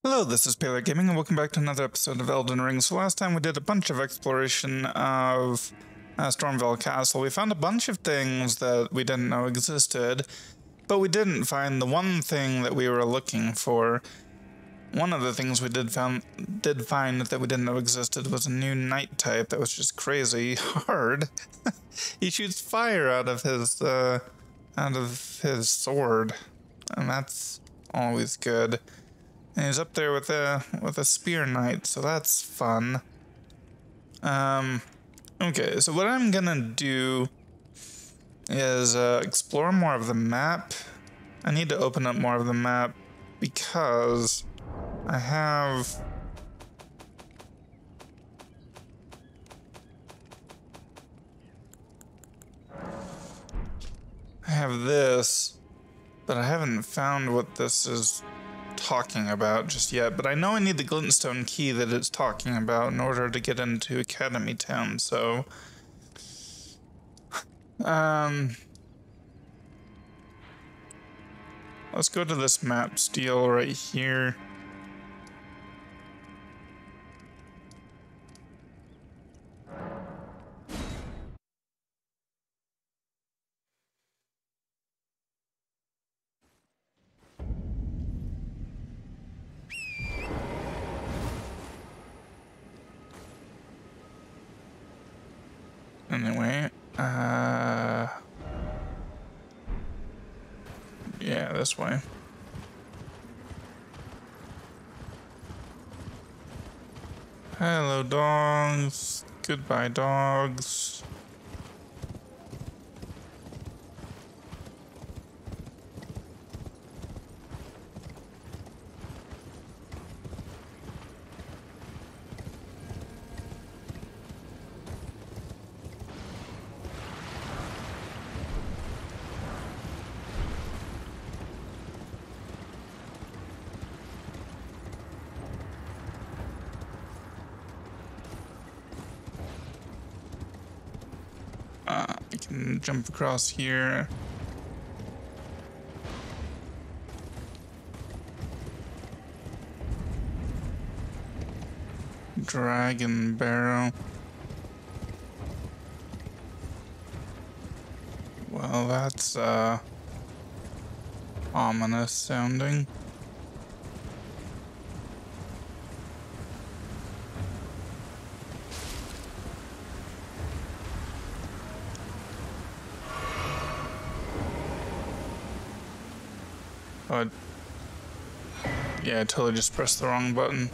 Hello, this is Paler Gaming, and welcome back to another episode of Elden Ring. So last time we did a bunch of exploration of Stormvale Castle. We found a bunch of things that we didn't know existed, but we didn't find the one thing that we were looking for. One of the things we did find that we didn't know existed was a new knight type that was just crazy hard. He shoots fire out of his sword, and that's always good. And he's up there with a spear knight, so that's fun. Okay, so what I'm gonna do is explore more of the map. I need to open up more of the map because I have this, but I haven't found what this is talking about just yet, but I know I need the glintstone key that it's talking about in order to get into Academy Town, so let's go to this map steel right here. Anyway, yeah, this way. Hello, dogs. Goodbye, dogs. I can jump across here. Dragon barrow. Well, that's ominous sounding. Oh, yeah, I totally just pressed the wrong button.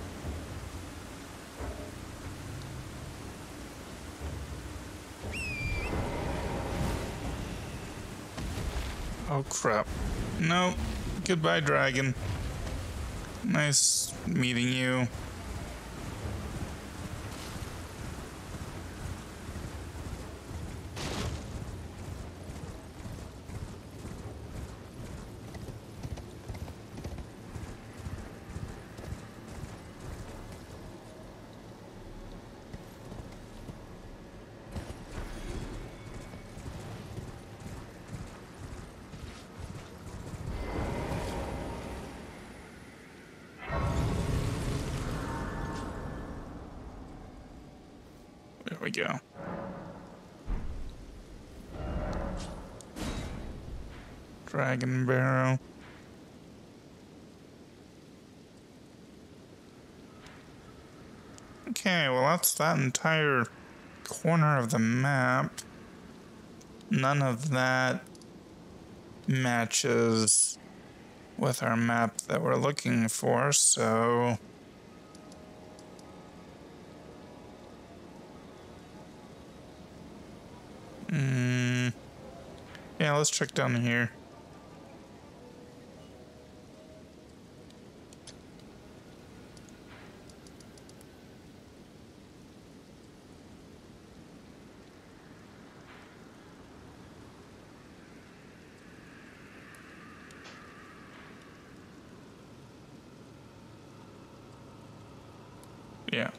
Oh crap. No. Goodbye, dragon. Nice meeting you. There we go. Dragon barrow. Okay, well that's that entire corner of the map. None of that matches with our map that we're looking for, so yeah, let's check down here. Yeah.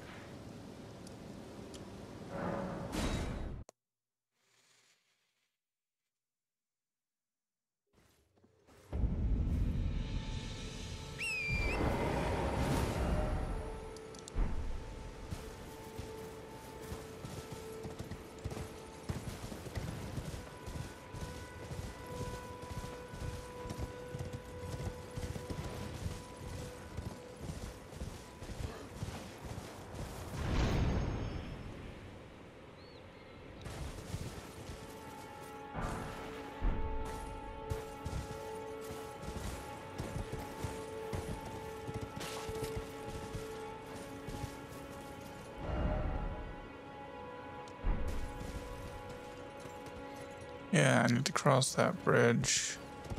Yeah, I need to cross that bridge.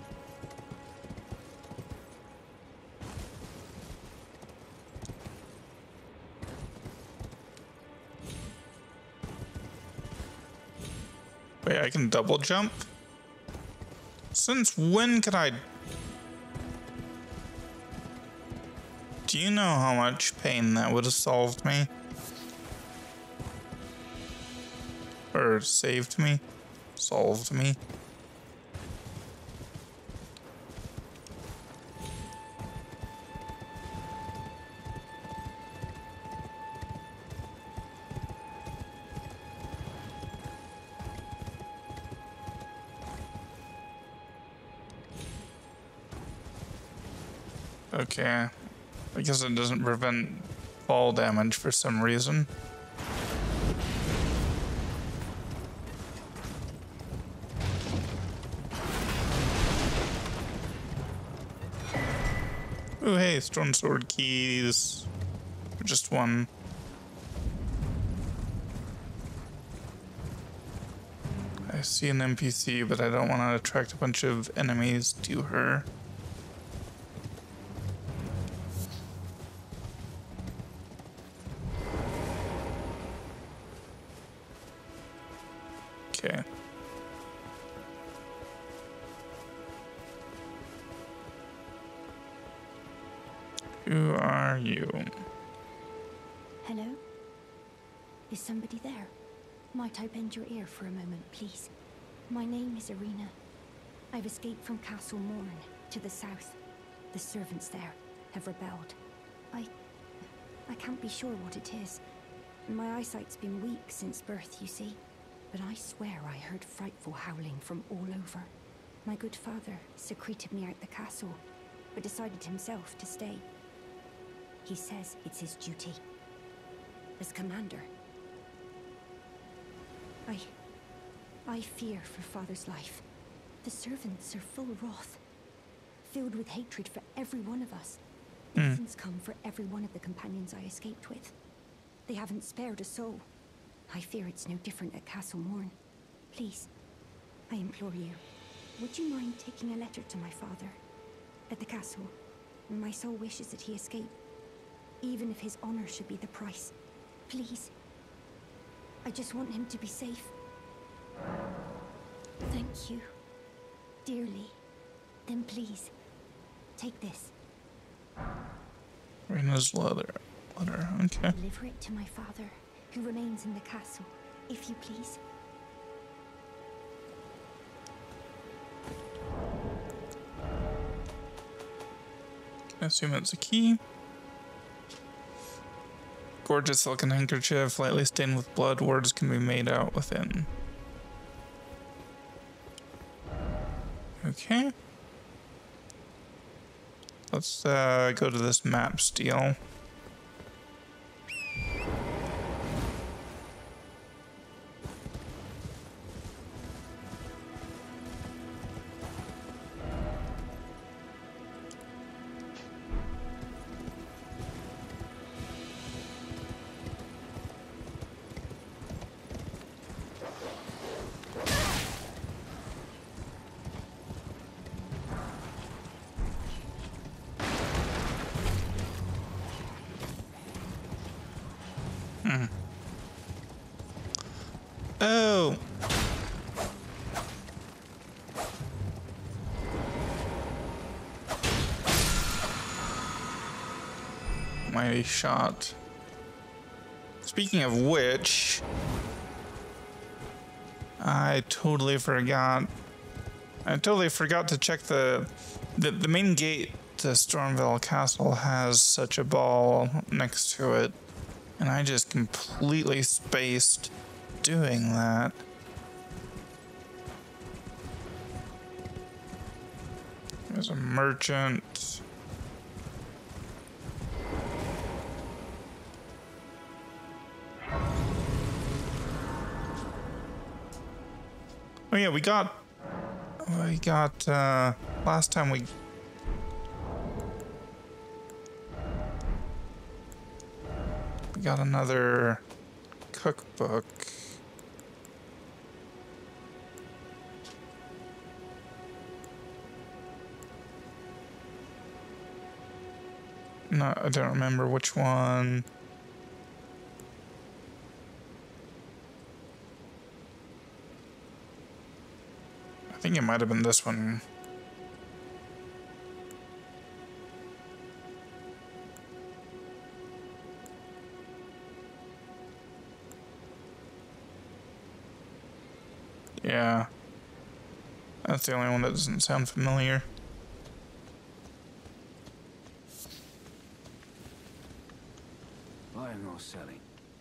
Wait, I can double jump? Since when could I... Do you know how much pain that would have solved me? Or saved me? Solved me? Okay. I guess it doesn't prevent fall damage for some reason. Oh, hey, stone sword keys. Just one. I see an NPC, but I don't want to attract a bunch of enemies to her. Okay. Who are you? Hello? Is somebody there? Might I bend your ear for a moment, please? My name is Irina. I've escaped from Castle Morne to the south. The servants there have rebelled. I can't be sure what it is. My eyesight's been weak since birth, you see. But I swear I heard frightful howling from all over. My good father secreted me out the castle, but decided himself to stay. He says it's his duty. As commander. I fear for father's life. The servants are full of wrath, filled with hatred for every one of us. Death's come for every one of the companions I escaped with. They haven't spared a soul. I fear it's no different at Castle Morne. Please, I implore you, would you mind taking a letter to my father at the castle? My sole wish is that he escape, even if his honor should be the price. Please. I just want him to be safe. Thank you, dearly. Then please, take this. Irina's letter. Okay. Deliver it to my father, who remains in the castle, if you please. I assume it's a key. Gorgeous silken handkerchief, lightly stained with blood. Words can be made out within. Okay. Let's go to this map steal. Oh. Mighty shot. Speaking of which, I totally forgot to check the main gate to Stormvale Castle has such a ball next to it, and I just completely spaced doing that. There's a merchant. Oh yeah, we got last time we got another cookbook. No, I don't remember which one. I think it might have been this one. Yeah. That's the only one that doesn't sound familiar. Buying or selling?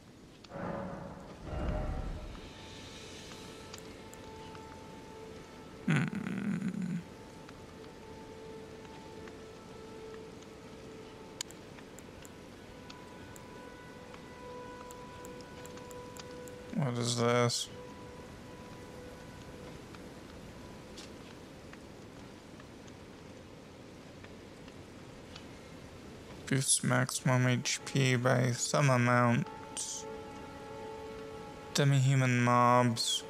What is this? Boosts maximum HP by some amount. Demi-human mobs.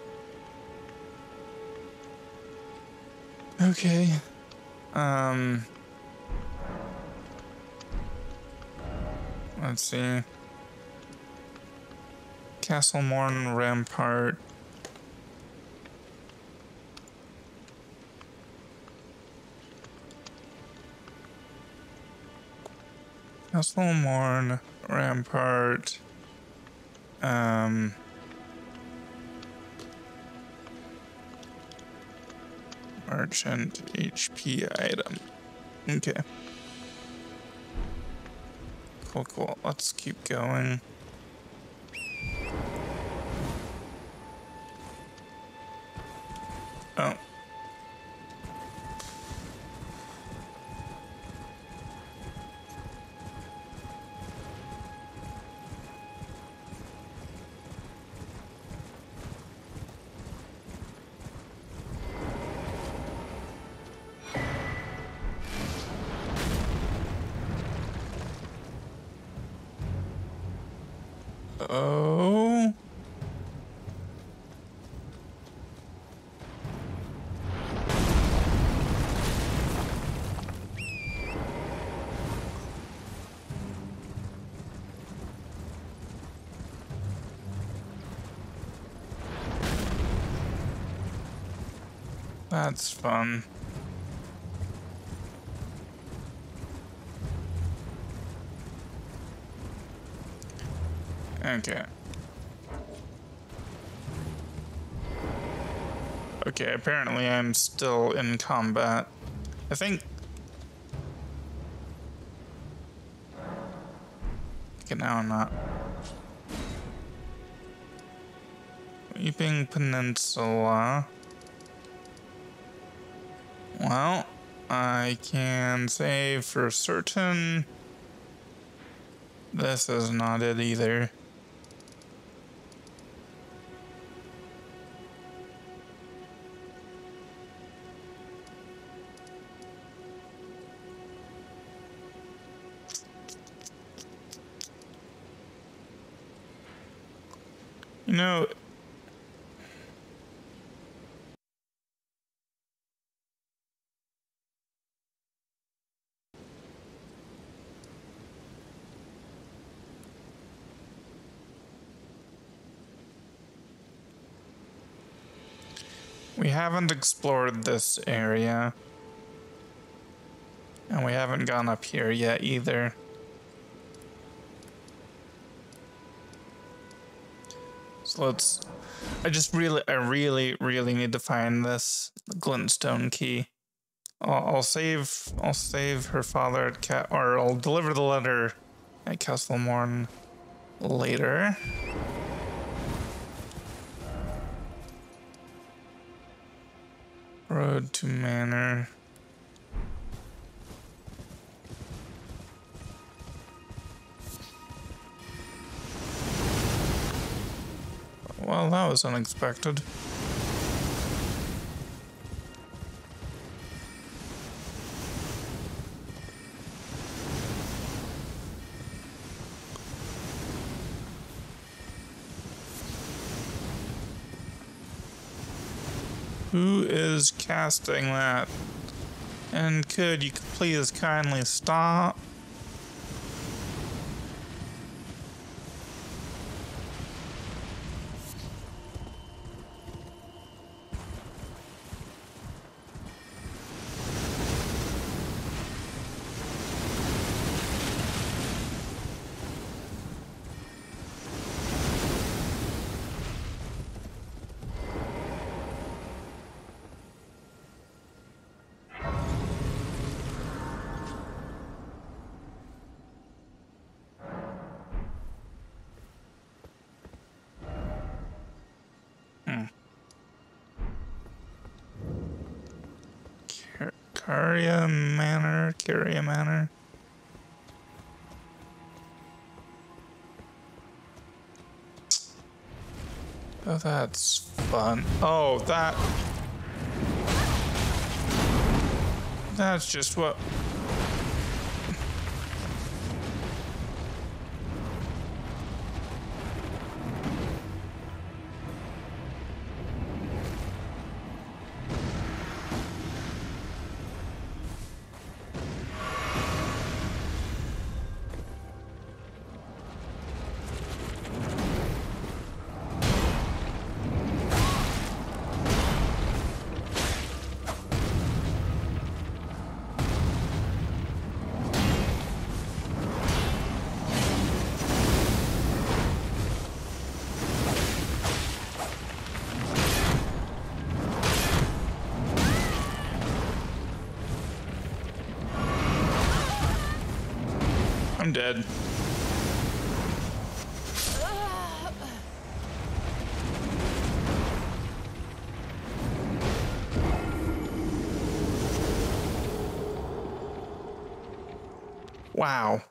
Okay. Let's see. Castle Morne Rampart. Castle Morne Rampart. Merchant HP item. Okay. Cool, cool. Let's keep going. Oh. Oh. That's fun. Okay. Okay, apparently I'm still in combat. I think... Okay, now I'm not. Weeping Peninsula. Well, I can say for certain this is not it either. You know, we haven't explored this area. And we haven't gone up here yet either. So let's... I really need to find this glintstone key. I'll save her father at or I'll deliver the letter at Castle Morne later. Road to Manor. Well, that was unexpected. Who is casting that? And could you please kindly stop? Caria Manor, Caria Manor. Oh, that's fun. Oh, that's just what... I'm dead. Wow.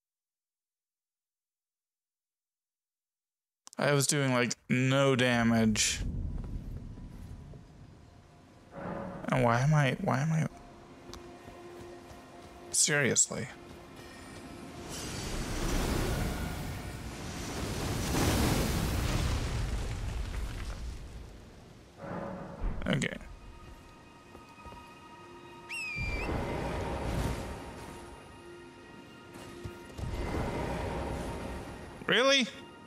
I was doing like no damage. And why am I seriously? Okay. Really?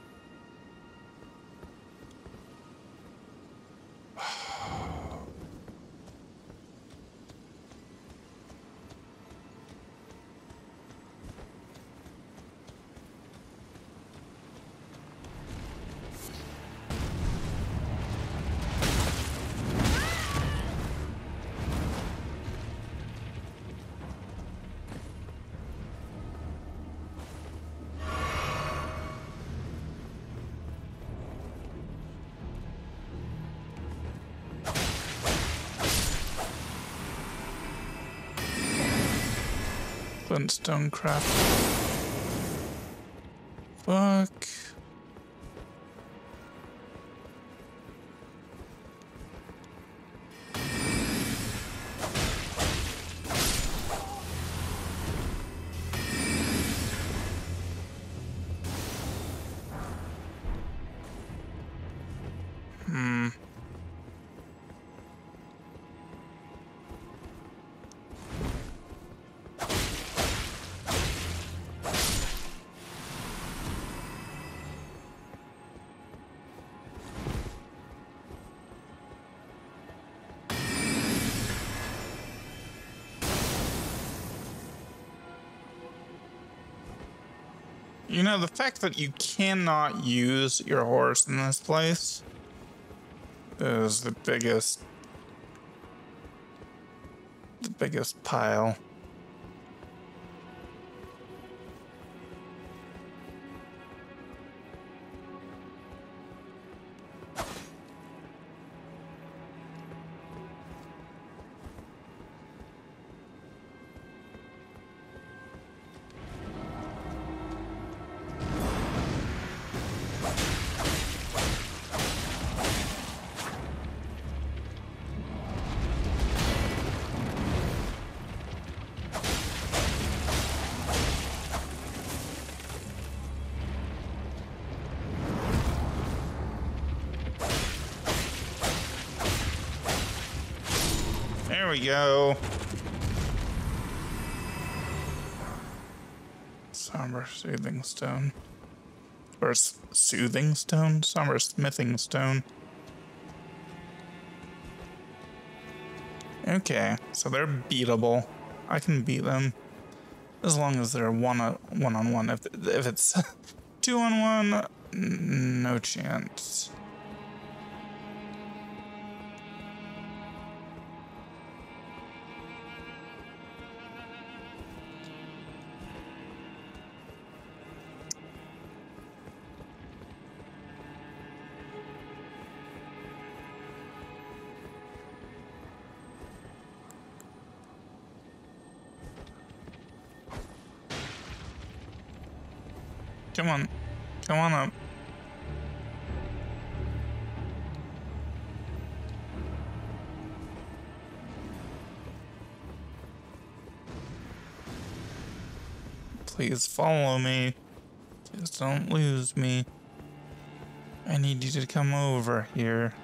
Flintstone crap. Fuck. You know, the fact that you cannot use your horse in this place is the biggest pile. There we go. Somber soothing stone. Or soothing stone? Somber smithing stone. Okay, so they're beatable. I can beat them. As long as they're one-on-one. If it's 2-on-1, no chance. Come on. Come on up. Please follow me. Just don't lose me. I need you to come over here.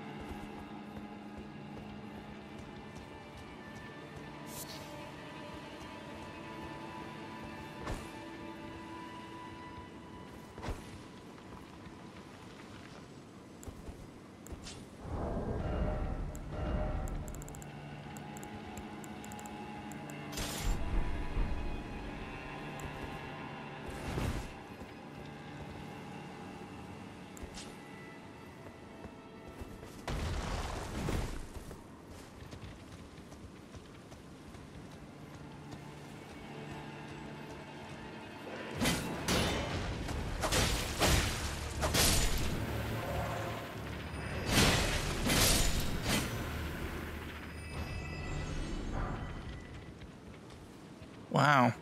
Wow.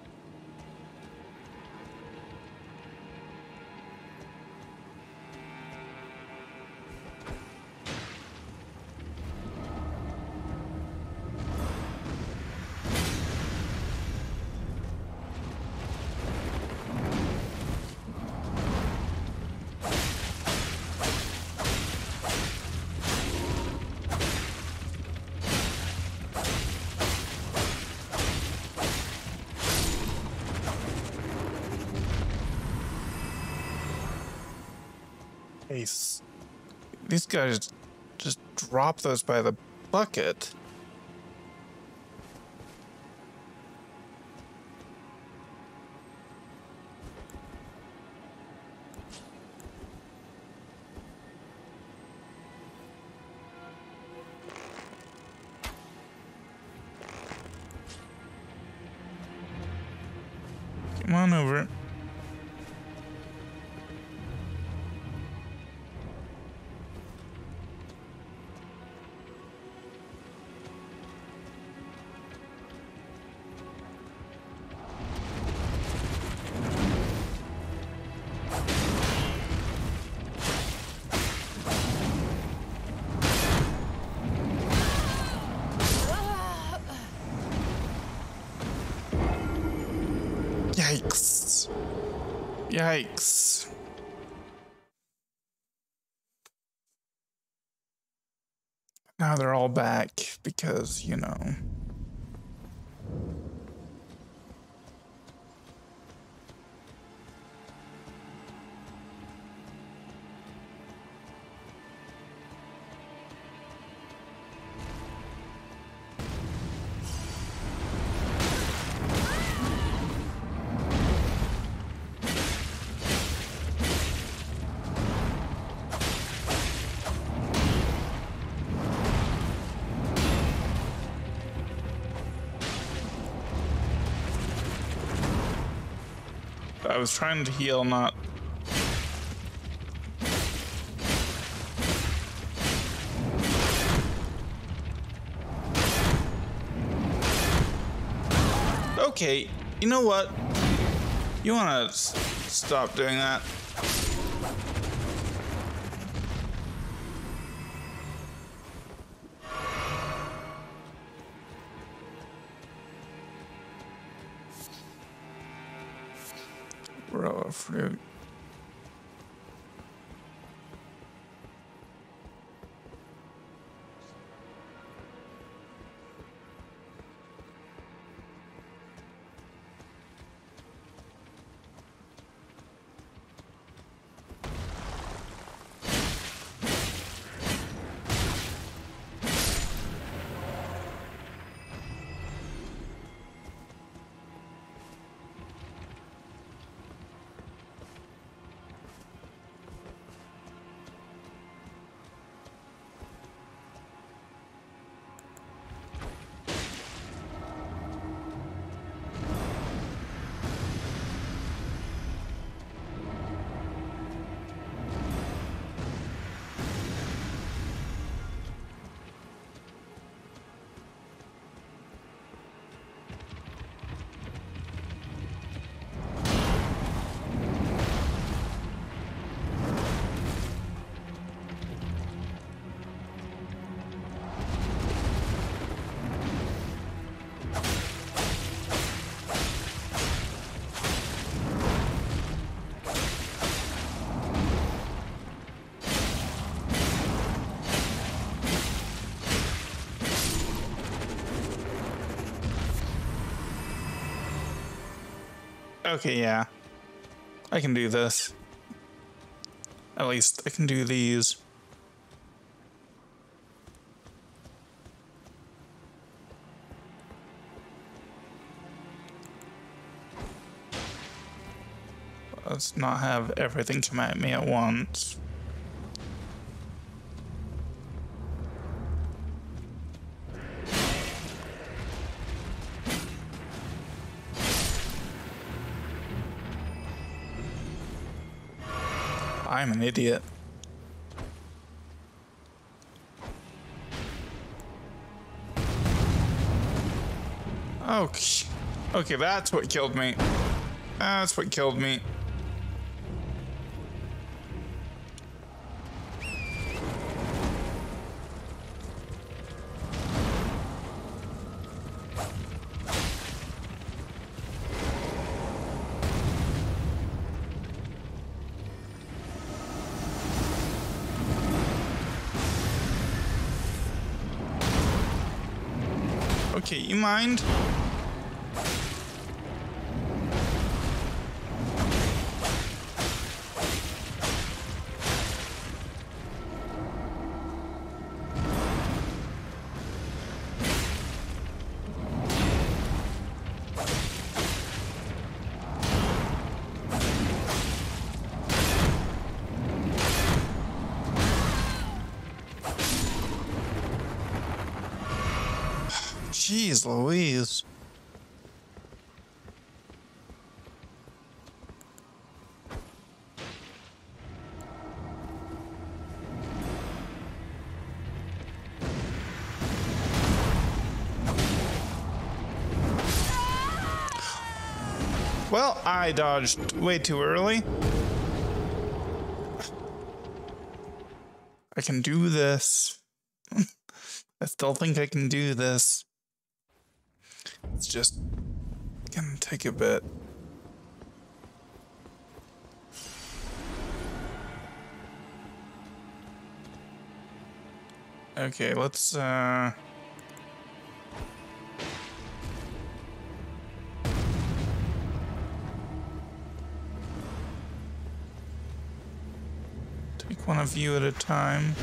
These guys just drop those by the bucket. Come on over. Yikes. Yikes. Now they're all back because, you know. I was trying to heal, not... Okay, you know what? You wanna stop doing that? Raw fruit. Okay, yeah. I can do this. At least I can do these. Let's not have everything come at me at once. I'm an idiot. Okay. Okay, that's what killed me. That's what killed me. Okay, you mind? Jeez Louise. Well, I dodged way too early. I can do this. I still think I can do this. It's just gonna take a bit. Okay, let's take one of you at a time.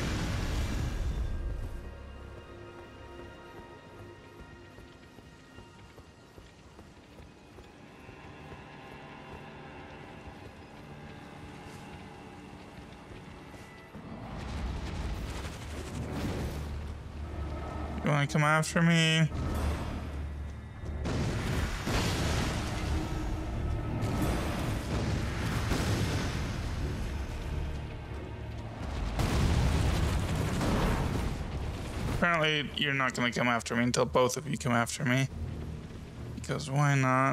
You wanna come after me? Apparently, you're not gonna come after me until both of you come after me. Because why not?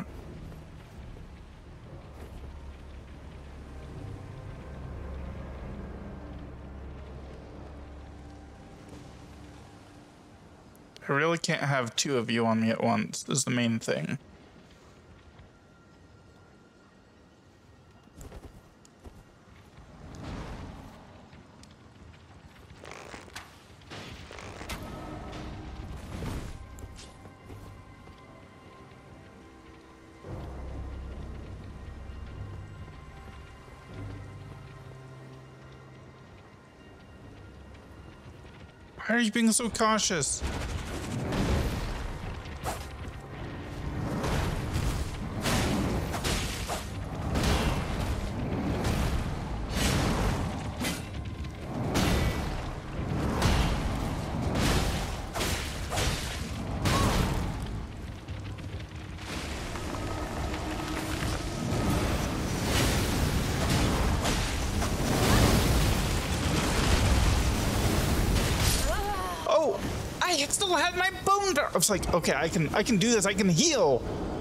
I really can't have two of you on me at once, is the main thing. Why are you being so cautious? I still had my bone dart. I was like, okay, I can do this. I can heal.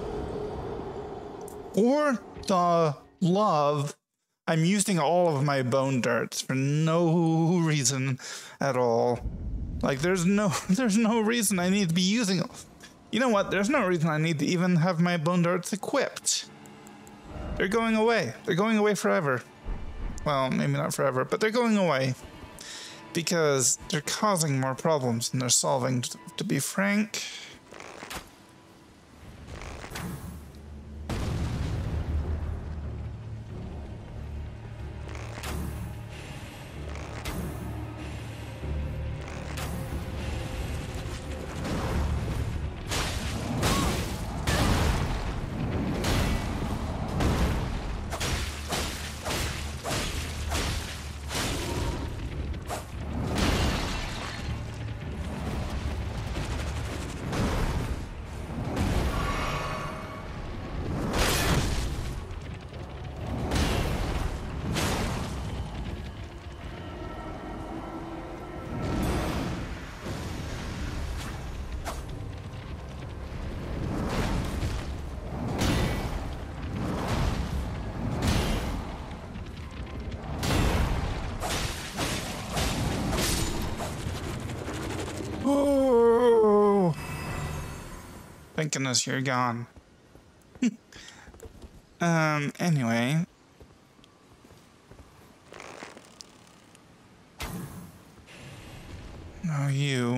For the love, I'm using all of my bone darts for no reason at all. Like there's no reason I need to be using. You know what? There's no reason I need to even have my bone darts equipped. They're going away. They're going away forever. Well, maybe not forever, but they're going away. Because they're causing more problems than they're solving, to be frank. goodness, you're gone. Anyway. Oh, you.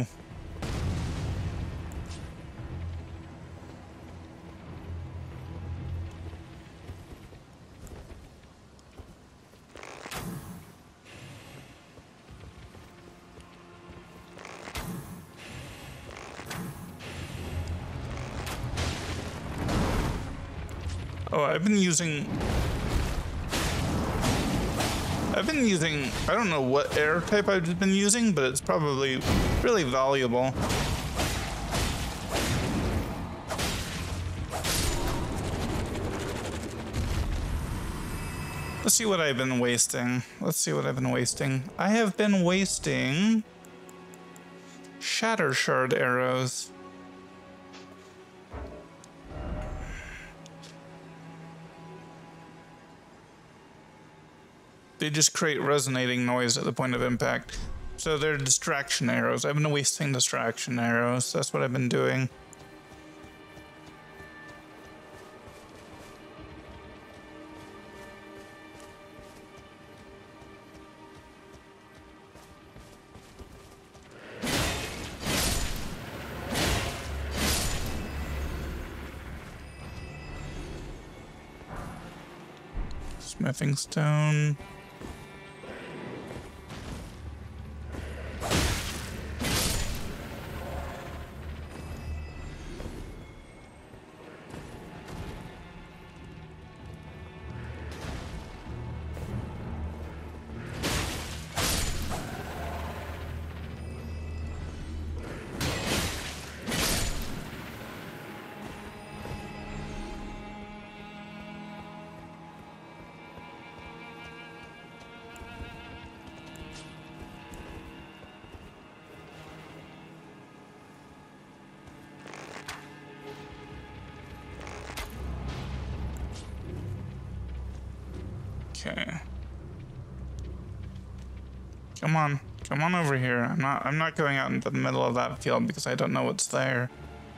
Oh, I've been using, I don't know what air type I've been using, but it's probably really valuable. Let's see what I've been wasting. I have been wasting Shatter Shard arrows. They just create resonating noise at the point of impact. So they're distraction arrows. I've been wasting distraction arrows. That's what I've been doing. Smithing stone. Okay. Come on over here. I'm not going out into the middle of that field because I don't know what's there.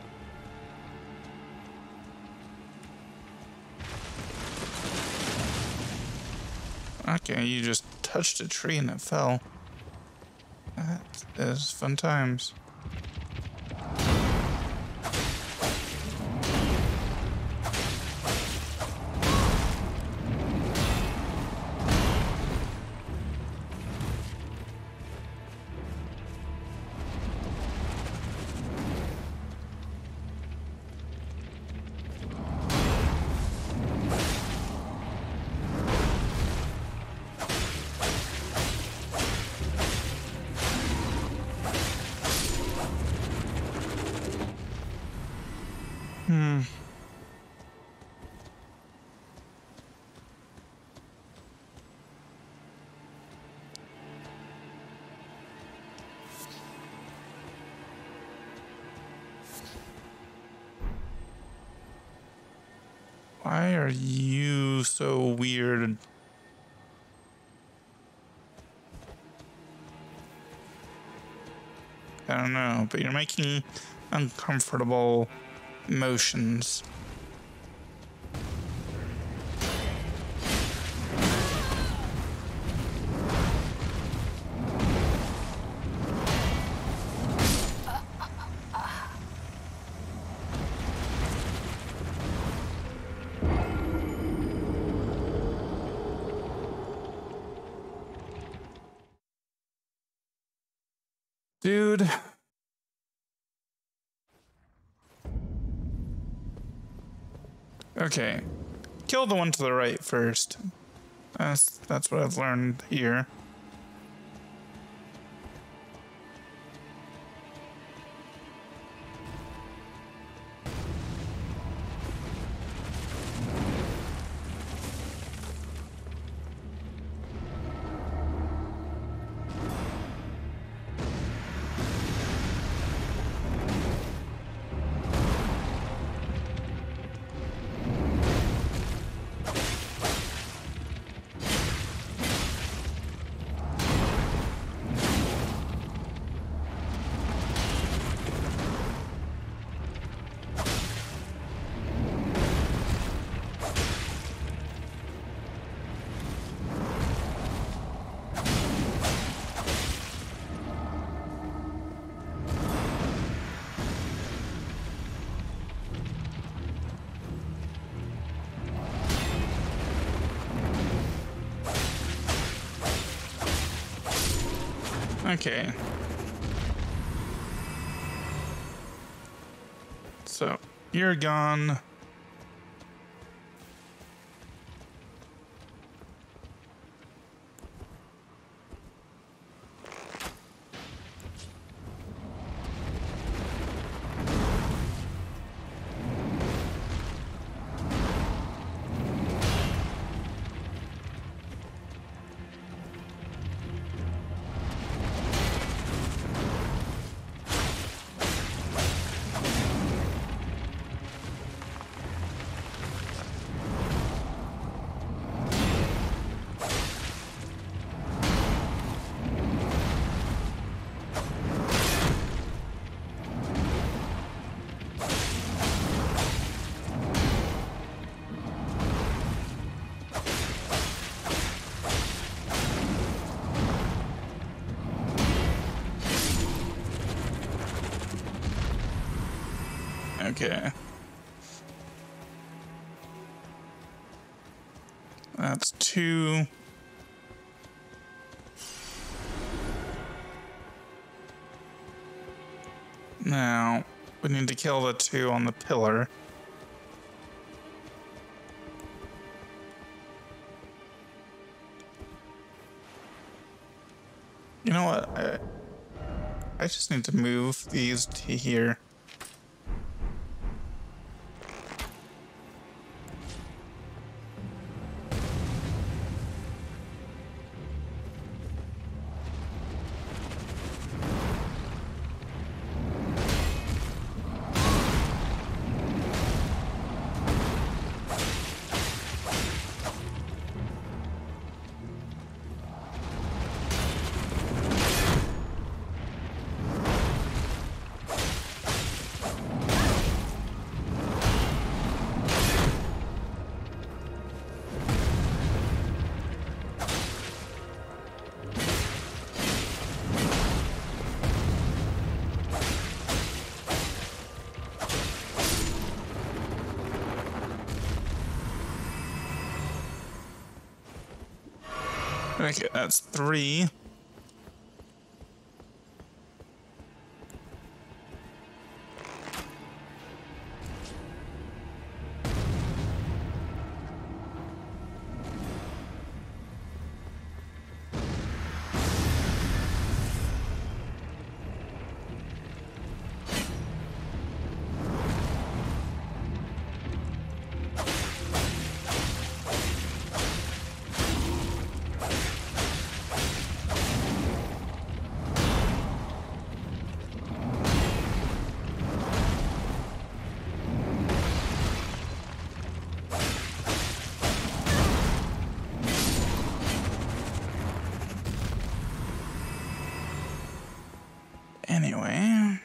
Okay, you just touched a tree and it fell. That is fun times. Why are you so weird? I don't know, but you're making uncomfortable motions. Dude. Okay. Kill the one to the right first. That's what I've learned here. Okay. So, you're gone. Okay. That's 2. Now, we need to kill the 2 on the pillar. You know what? I just need to move these to here. Okay, that's 3. Anyway.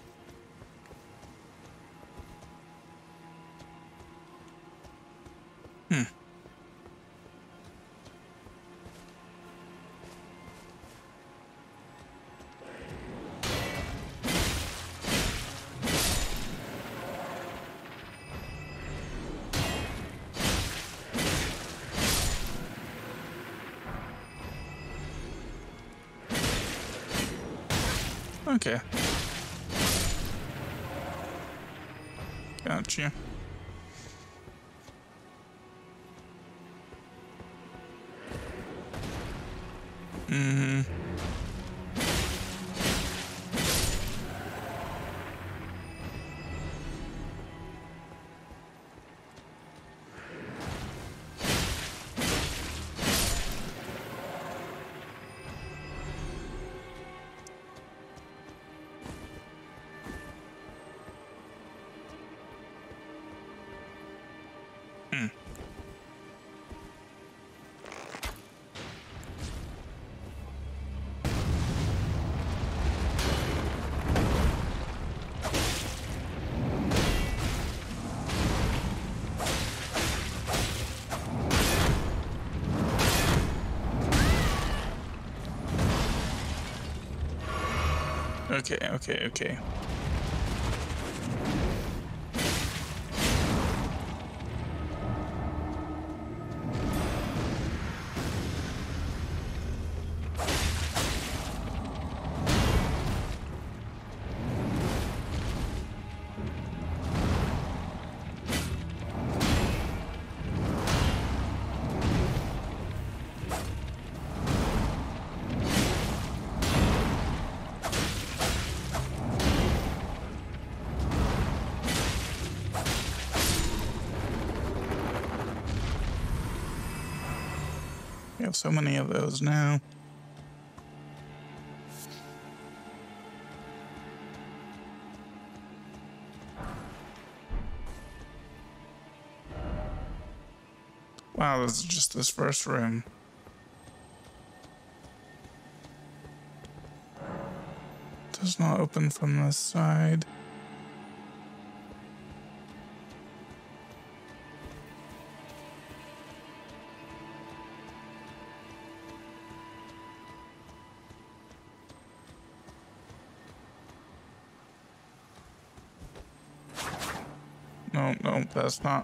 Okay. Gotcha. Mm-hmm. Okay. We have so many of those now. Wow, this is just this first room. Does not open from this side. No, no, that's not.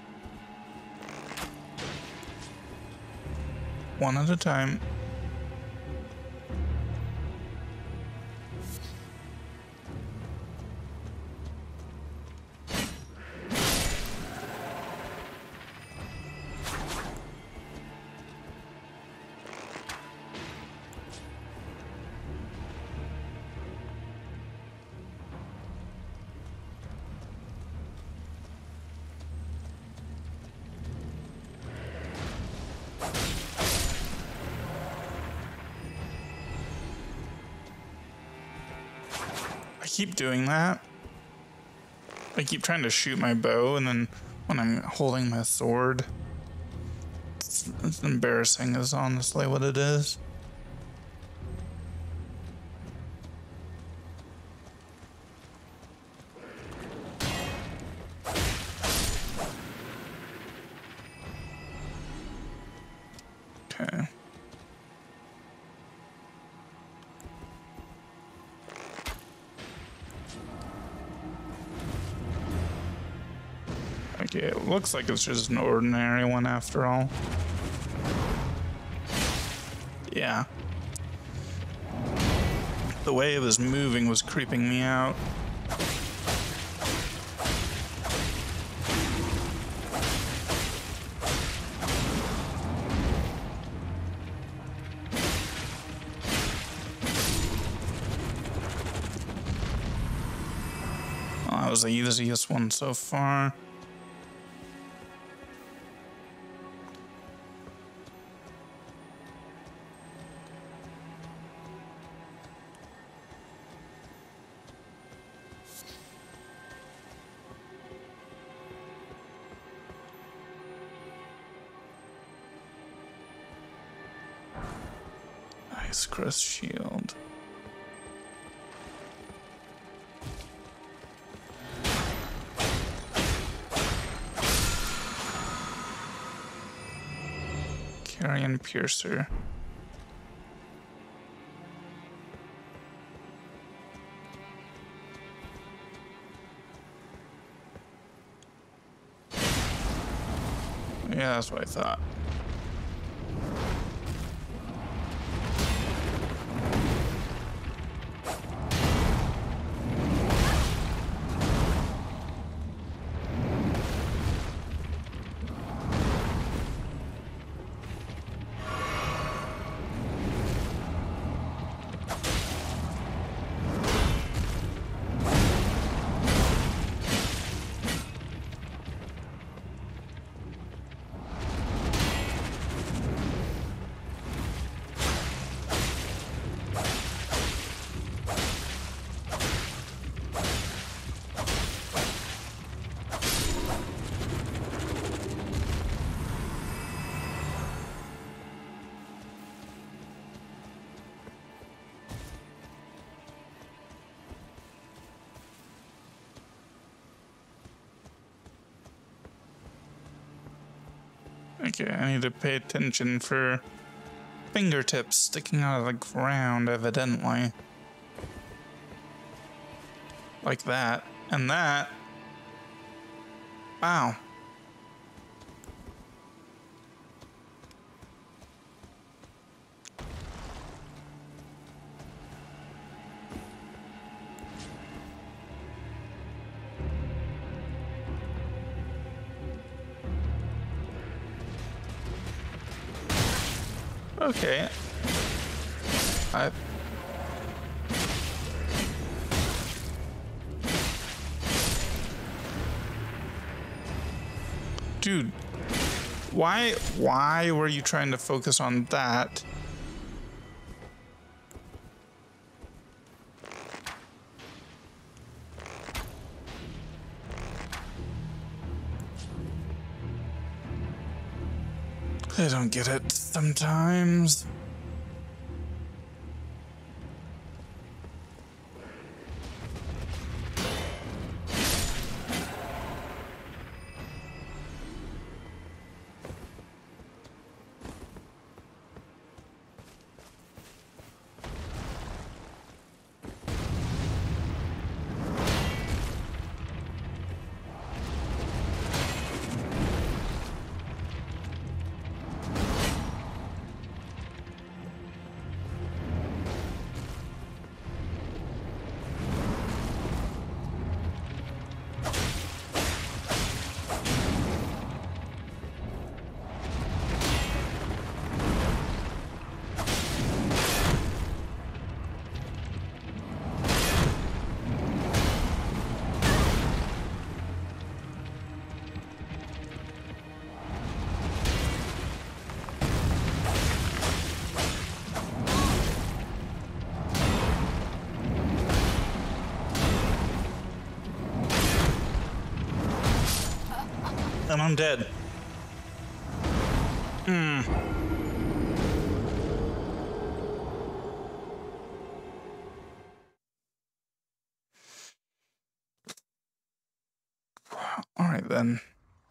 One at a time. I keep doing that. I keep trying to shoot my bow, and then when I'm holding my sword, it's embarrassing is honestly what it is. Okay. Okay, it looks like it's just an ordinary one after all. Yeah. The way it was moving was creeping me out. Oh, that was the easiest one so far. Ice crest shield. Caria piercer. Yeah, that's what I thought. Okay, I need to pay attention for fingertips sticking out of the ground, evidently. Like that. And that. Wow. Okay. Dude, Why were you trying to focus on that? I don't get it sometimes. And I'm dead. All right then.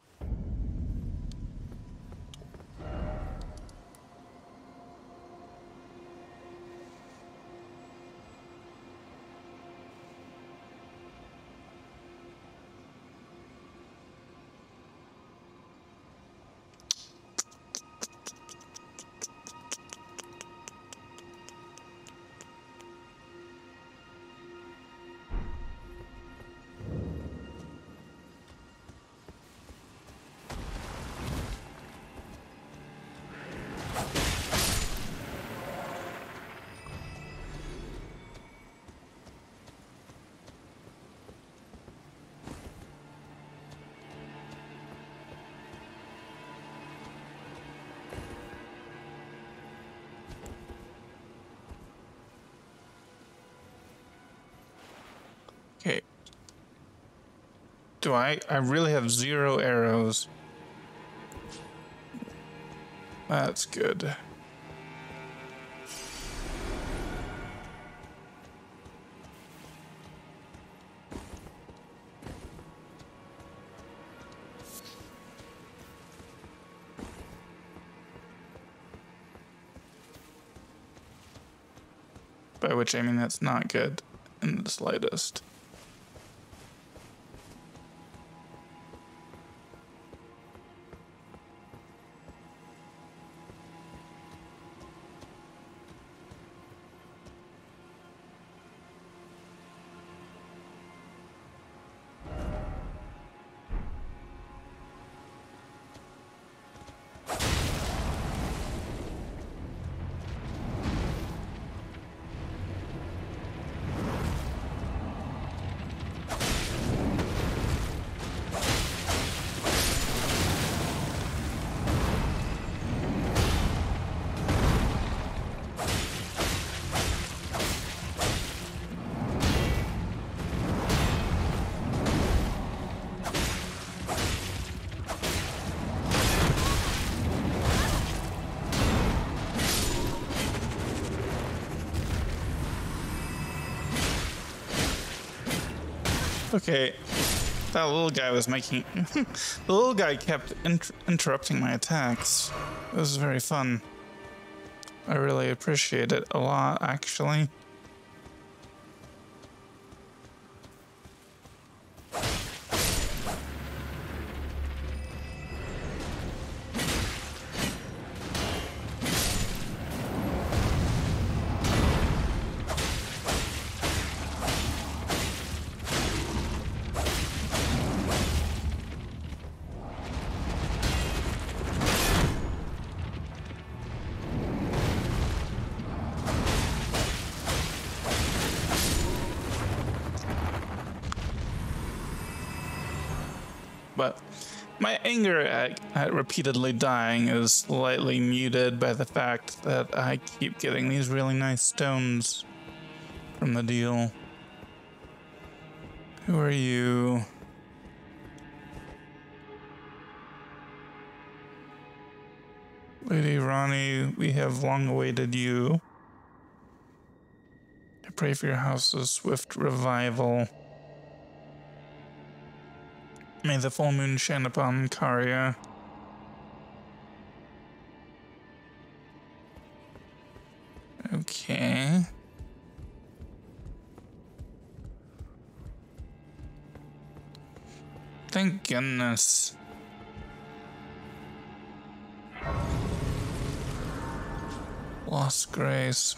Okay. Do I really have 0 arrows. That's good. By which I mean that's not good in the slightest. Okay, that little guy was making... the little guy kept interrupting my attacks. It was very fun. I really appreciate it a lot, actually. But My anger at repeatedly dying is slightly muted by the fact that I keep getting these really nice stones from the deal. Who are you? Lady Ronnie, we have long awaited you. I pray for your house's swift revival. May the full moon shine upon Caria. Okay. Thank goodness. Lost grace.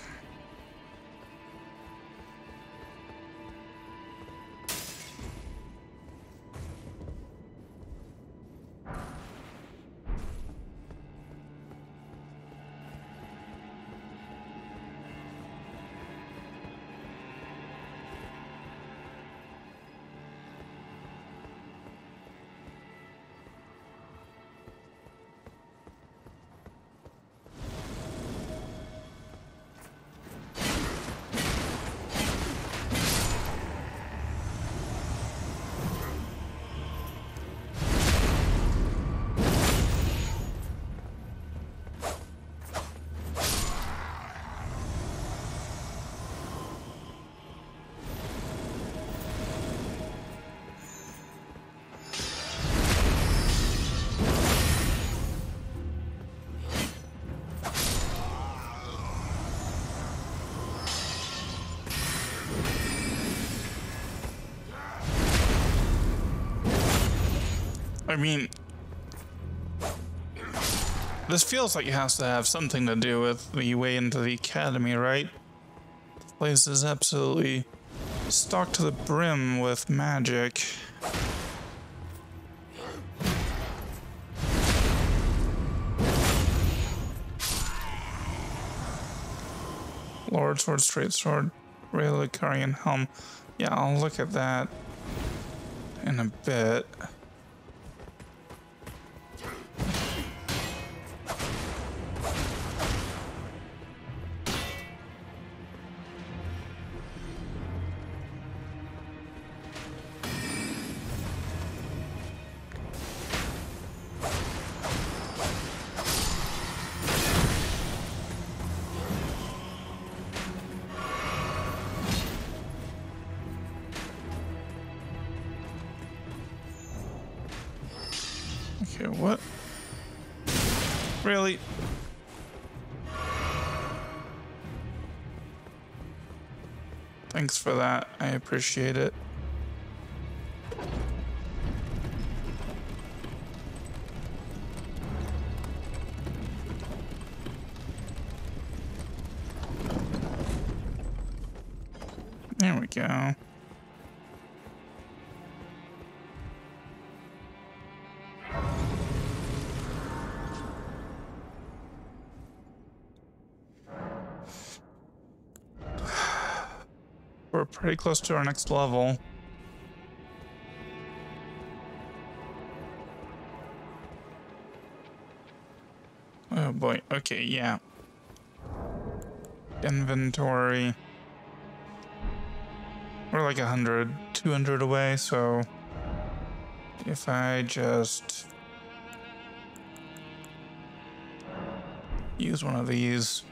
I mean, this feels like it has to have something to do with the way into the academy, right? The place is absolutely stocked to the brim with magic. Lord Sword, Straight Sword, Caria Helm. Yeah, I'll look at that in a bit. Okay, what? Really? Thanks for that. I appreciate it. There we go. We're pretty close to our next level. Oh boy. Okay, yeah. Inventory. We're like 100, 200 away, so if I just use one of these.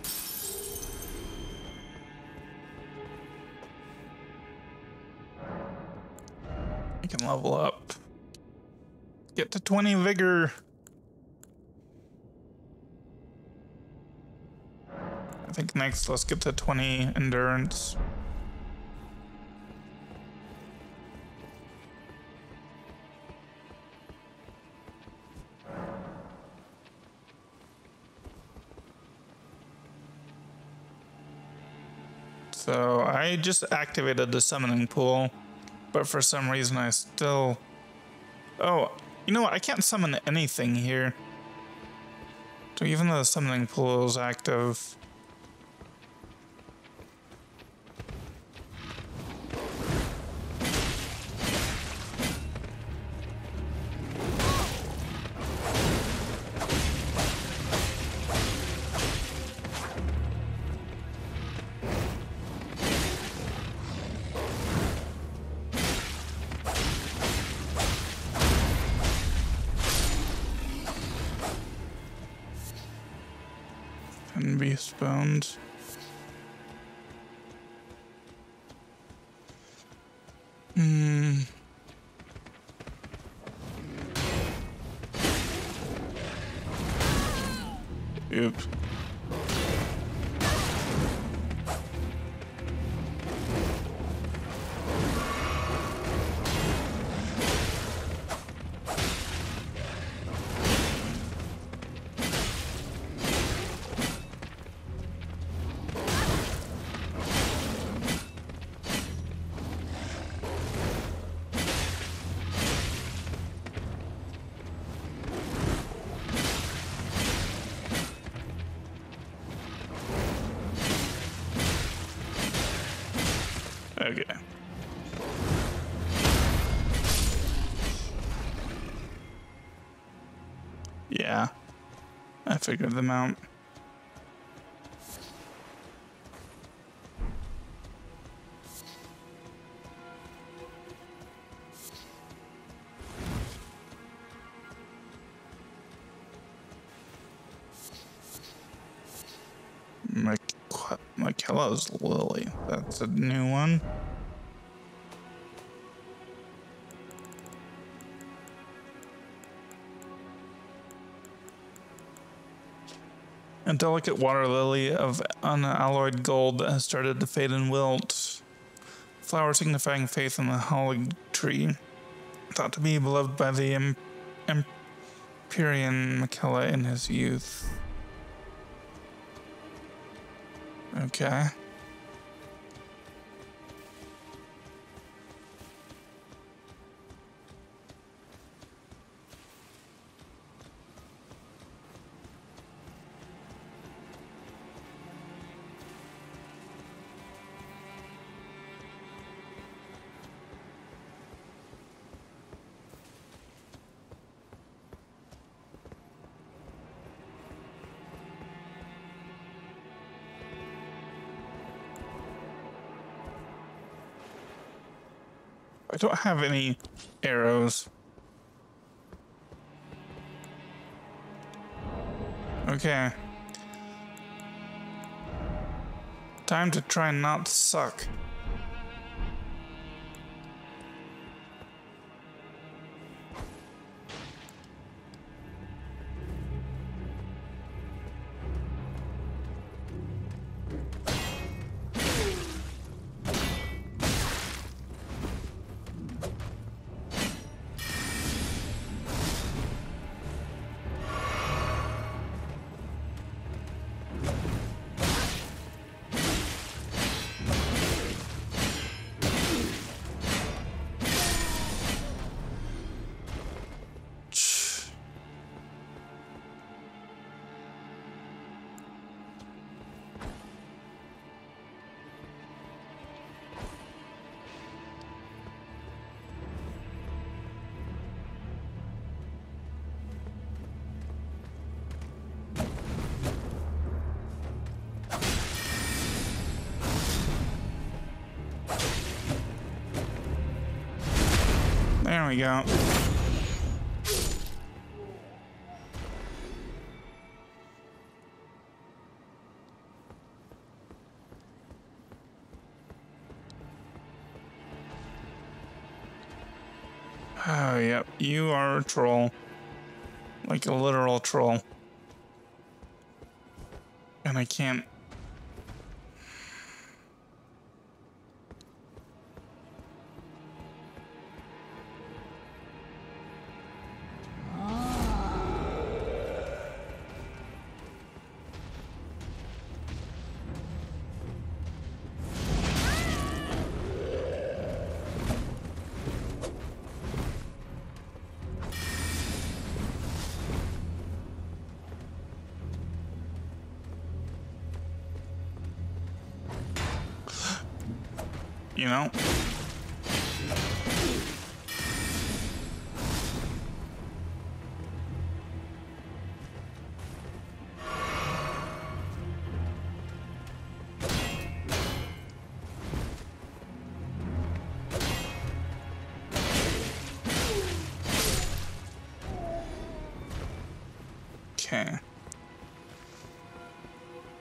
I can level up. Get to 20 vigor. I think next let's get to 20 endurance. So I just activated the summoning pool, but for some reason I still... Oh, you know what? I can't summon anything here. So even though the summoning pool is active... and beast bones. Oops. Okay. Yeah, I figured them out. Michaela's Lily. That's a new one. A delicate water lily of unalloyed gold that has started to fade and wilt. Flower signifying faith in the holly tree. Thought to be beloved by the Empyrean Michaela in his youth. Okay. I don't have any arrows. Okay. Time to try not to suck. There we go. Oh, yep. You are a troll. Like a literal troll. And I can't. You know? Okay.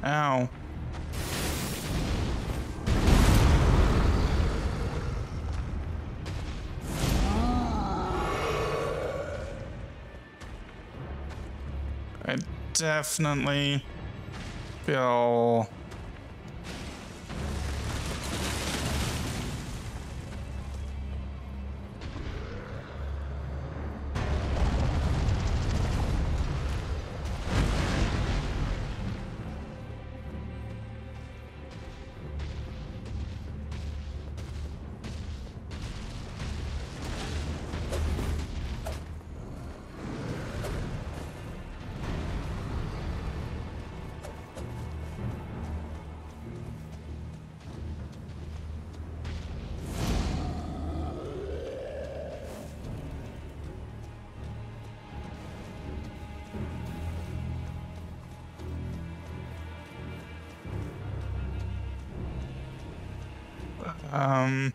Ow. I definitely feel um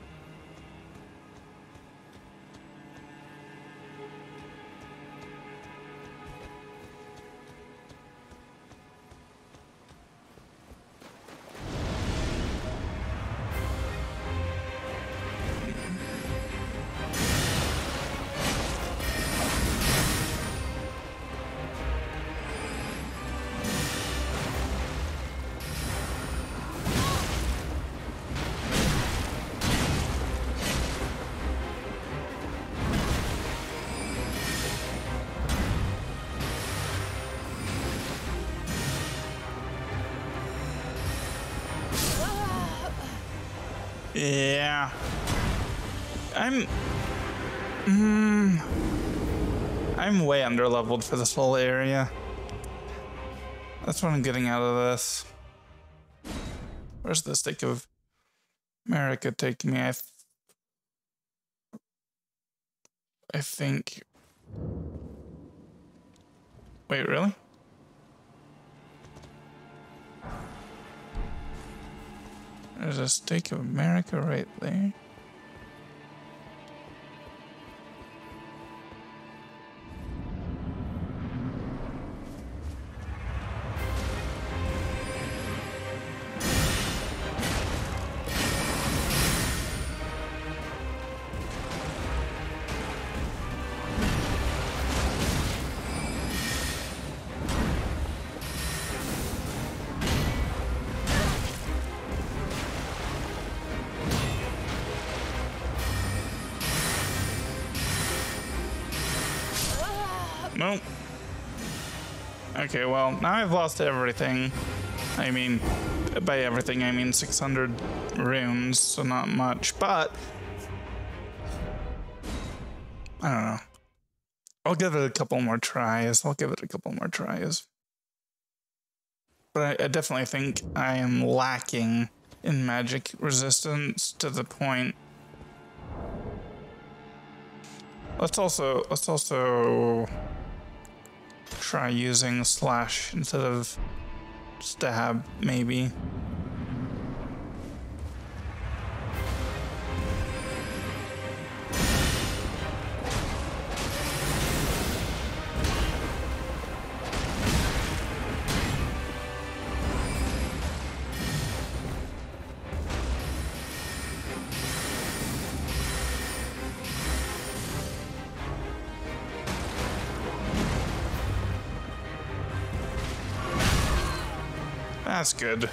yeah. I'm way underleveled for this whole area. That's what I'm getting out of this. Where's the stake of America taking me? I think. Wait, really? There's a stake of America right there. Nope. Okay, well, now I've lost everything. I mean, by everything, I mean 600 runes, so not much, but I don't know. I'll give it a couple more tries. But I definitely think I am lacking in magic resistance to the point. Let's also try using slash instead of stab, maybe. That's good.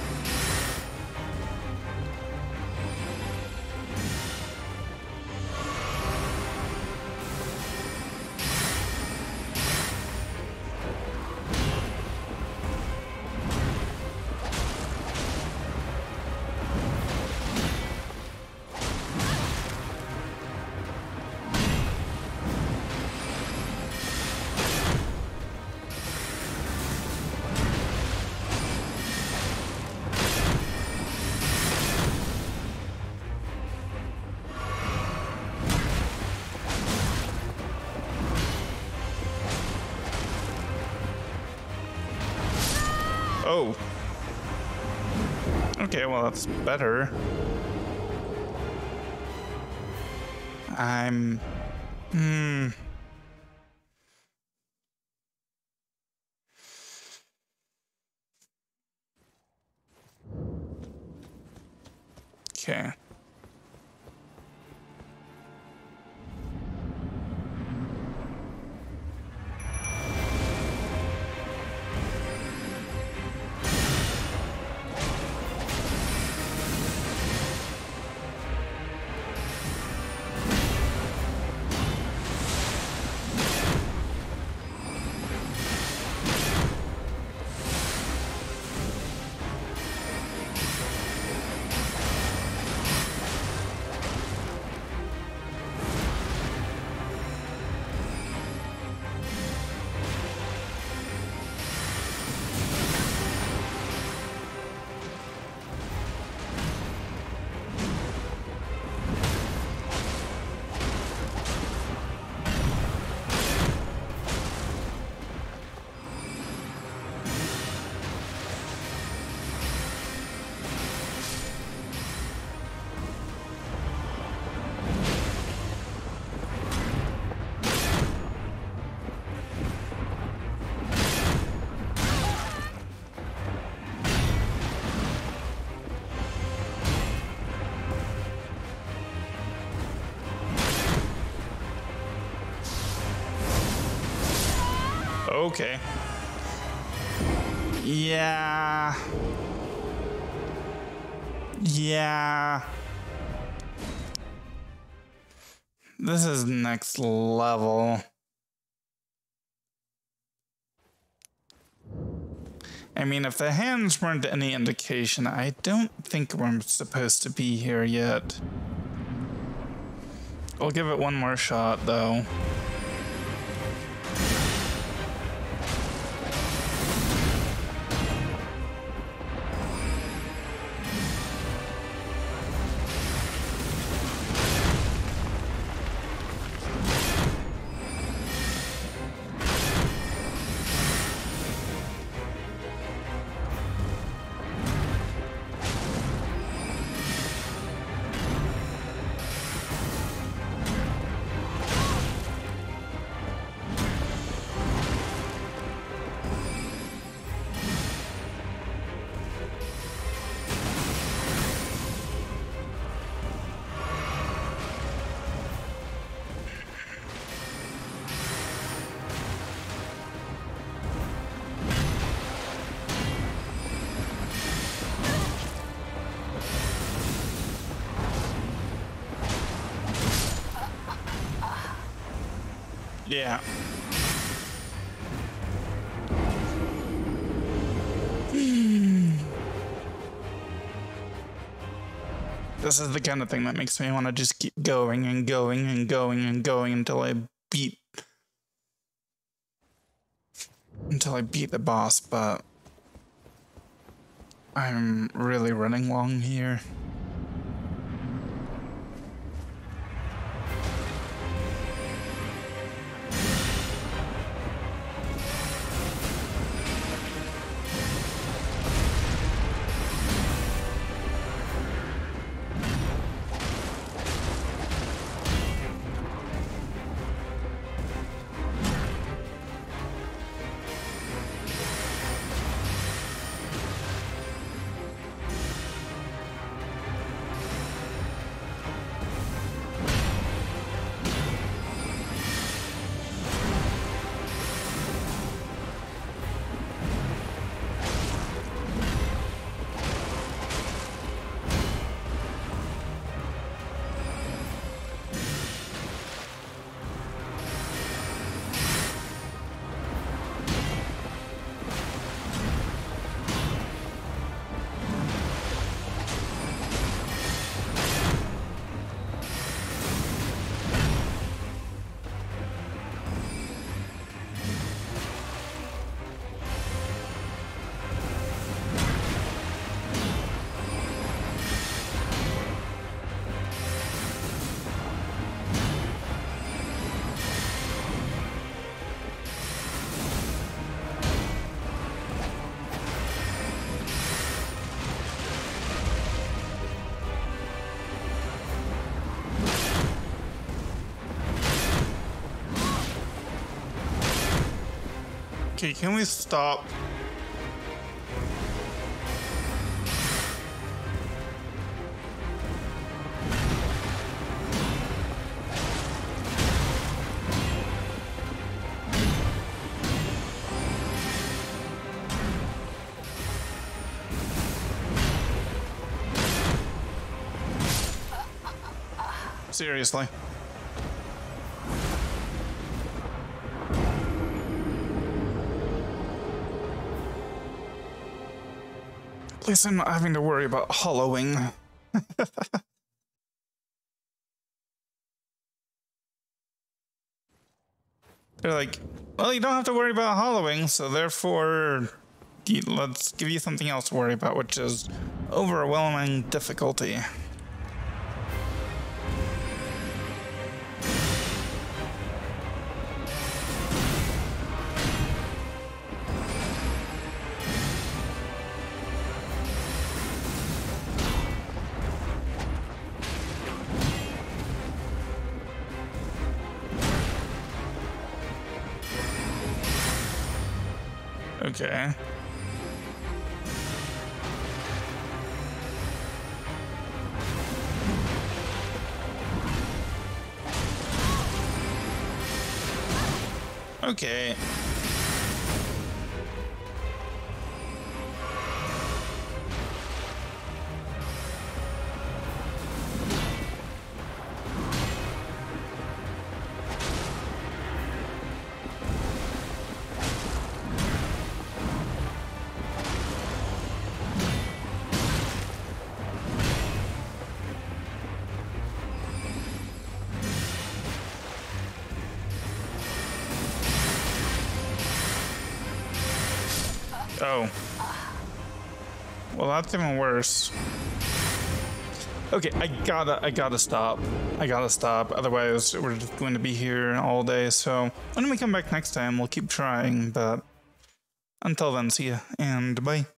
Oh. Okay, well, that's better. Okay. Okay. Yeah. Yeah. This is next level. I mean, if the hands weren't any indication, I don't think we're supposed to be here yet. I'll give it one more shot, though. Yeah. This is the kind of thing that makes me want to just keep going and going and going and going until I beat the boss, but I'm really running long here. Okay, can we stop? Seriously. At least I'm not having to worry about hollowing. They're like, well, you don't have to worry about hollowing, so therefore, let's give you something else to worry about, which is overwhelming difficulty. Okay. Okay. Oh. Well, that's even worse. Okay, I gotta stop. I gotta stop. Otherwise, we're just going to be here all day. So when we come back next time, we'll keep trying. But until then, see ya and bye.